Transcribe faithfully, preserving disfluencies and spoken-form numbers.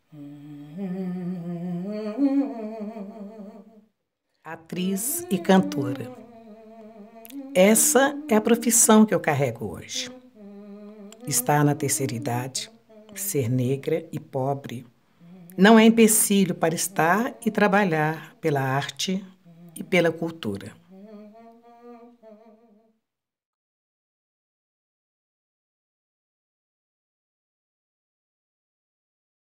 Atriz e cantora. Essa é a profissão que eu carrego hoje. Estar na terceira idade, ser negra e pobre, não é empecilho para estar e trabalhar pela arte e pela cultura.